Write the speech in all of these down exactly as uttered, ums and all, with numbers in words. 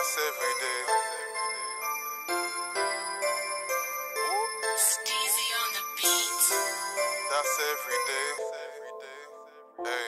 That's every day. Steezy on the beat. That's every day. Hey,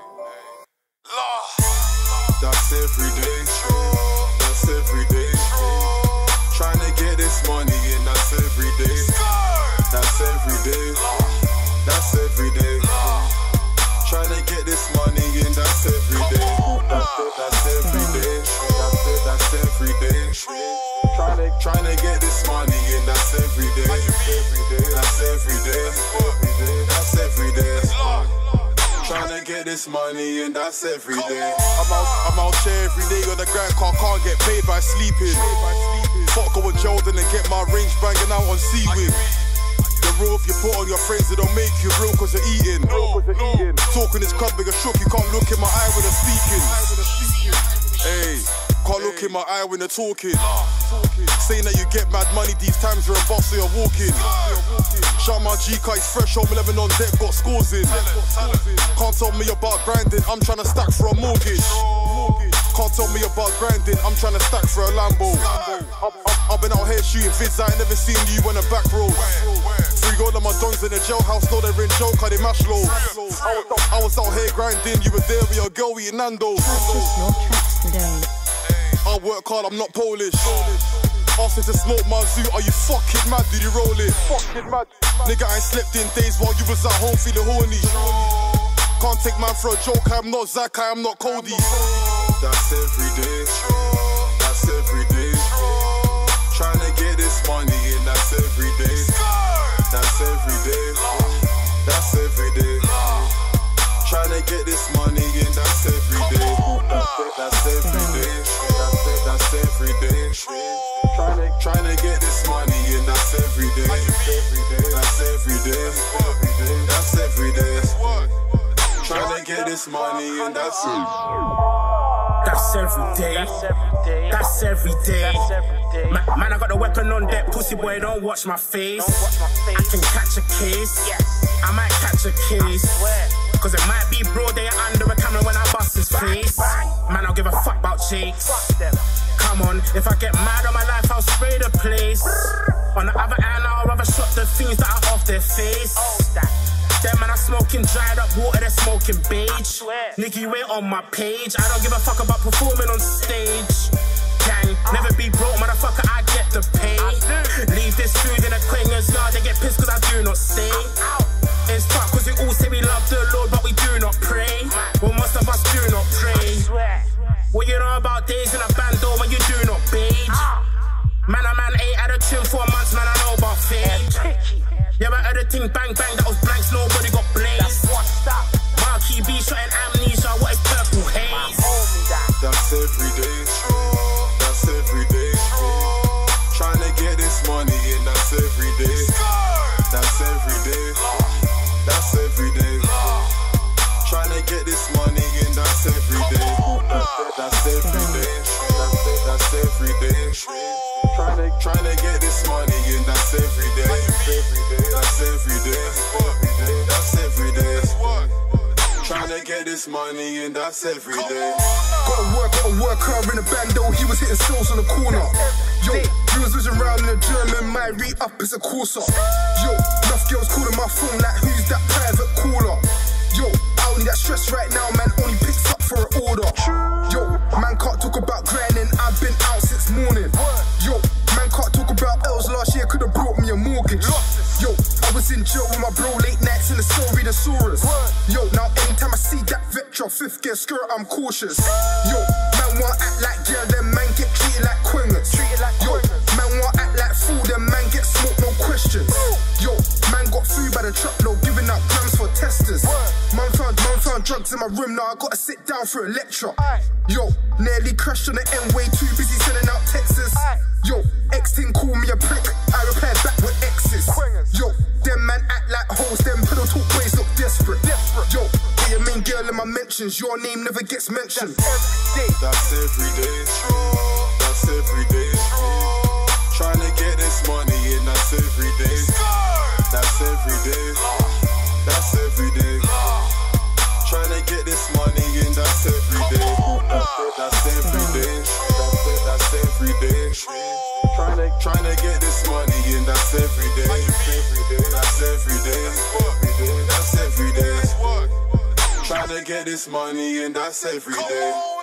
Law. That's every day. That's every day. Trying to get this money in. That's every day. That's every day. That's every day. Trying to get this money in. That's every day. That's it. That's every day. That's it. That's every day. Trying to trying to get this money in. That's every day. That's every day. That's every day. Trying to get this money in. That's every day. I'm out, I'm out here every day on the grind. Car can't get paid by sleeping. Fuck go with Jordan and get my range banging out on C-Wing. The roof you put on your friends, it don't make you real cause you're eating. Talking this crowd bigger shook, you can't look in my eye when they're speaking. Hey, can't look in my eye when they're talking. Saying that you get mad money, these times you're a boss so you're walking. Shout my G car, he's fresh, home eleven on deck, got scores in. Can't tell me about grinding, I'm trying to stack for a mortgage. Can't tell me about grinding, I'm trying to stack for a Lambo. I've been out here shooting vids, I ain't never seen you on the back road. Three gold on my dons in the jailhouse, know they're in jail, cause they mash low. I was out here grinding, you were there with your girl eating Nando's. Purchase your tracks today. I work hard, I'm not Polish. Asking to smoke my zoo, are you fucking mad? Did you roll it? Fucking mad. Nigga, I ain't slept in days while you was at home feeling horny. Can't take man for a joke, I'm not Zach, I am not Cody. That's every day. That's every day. Trying to get this money in, that's every day. That's every day. That's every day. Trying to get this money in, that's every day. That's every day. That's it, that's every day. Trying to, trying to get this money in, that's every day. That's every day. That's every day. Trying to get this money in, that's it. That's every day. That's every day. Man, man, I got the weapon on deck, pussy boy, don't watch my face. I can catch a case. I might catch a case. Cause it might be broad day under a camera when I bust his face. Man, I'll give a fuck about chicks. Come on, if I get mad on my life, I'll spray the place. On the other hand, I'll rather shot the things that are off their face. Them man are smoking dried up water, they're smoking beige. Nigga, you ain't on my page. I don't give a fuck about performing on stage. Gang, never be broke, motherfucker, I get the pay. Leave this food in a quenger's yard, they get pissed cause I do not stay. It's tough cause we all say we love the Lord, but we do not pray. Well, most of us do not pray. What you know about days in a band though when you do not beige? Man, a man ain't had a tune for months, man, I know about fade. Yeah, I heard a thing bang bang, that was blanks, nobody got blazed. Marquee B shot and amnesia, what is purple haze? That's every day. That's every day. Trying to get this money in, that's every day. That's every day. That's every day. Trying to get this money in, that's every day. That's every day. That's it, that's every day. Trying to, trying to get this money in, that's every day. That's every day. That's every day. Trying to get this money in, that's every day. Gotta work, gotta work hard in a bando, he was hitting souls on the corner. Yo, he was whizzing around in a German, my re-up is a Corsa. Yo, enough girls calling my phone like, who's that private caller? Yo, I don't need that stress right now, man, only picks up for an order. Yo, man can't talk about grinding, I've been out since morning. Yo, man can't talk about L's last year, could've brought me a mortgage. Yo, I was in jail with my bro late nights in the cell reading Saurus. Yo, now anytime I see that Vectra fifth gear skirt, I'm cautious. Yo, man want act like jail, then man get treated like quingers. Yo, man want act like fool, then man get smoked, no questions. Yo, man got food by the truckload, giving out grams for testers. Man found, man found drugs in my room, now I gotta sit down for a lecture. Yo, nearly crashed on the N-way, too busy sending out texts. Yo, X-Ting called me a prick, I replied back with X's. Yo, them man act like hoes, them pillow talk ways look desperate. Yo, be your main girl in my mentions, your name never gets mentioned. That's every day. That's every day. Trying to get this money in, that's every day. That's every day. That's every day. Trying to get this money in, that's every day. That's every day. That's it, that's Trying to, trying to get this money and that's every day. That's every day. That's every day. Trying to get this money and that's every day.